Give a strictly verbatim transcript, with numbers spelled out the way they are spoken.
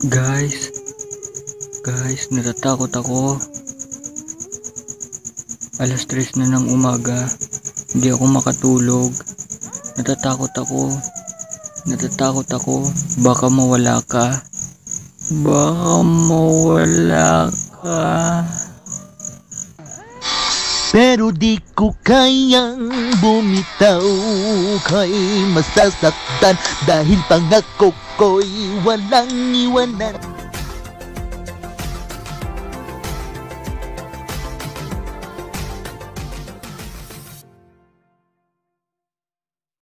Guys, guys, natatakot ako. Alas tres na ng umaga. Hindi ako makatulog. Natatakot ako. Natatakot ako. Baka mawala ka. Baka mawala ka. Pero di ko kayang bumitaw, kay masasaktan dahil pangako ko'y walang iwanan.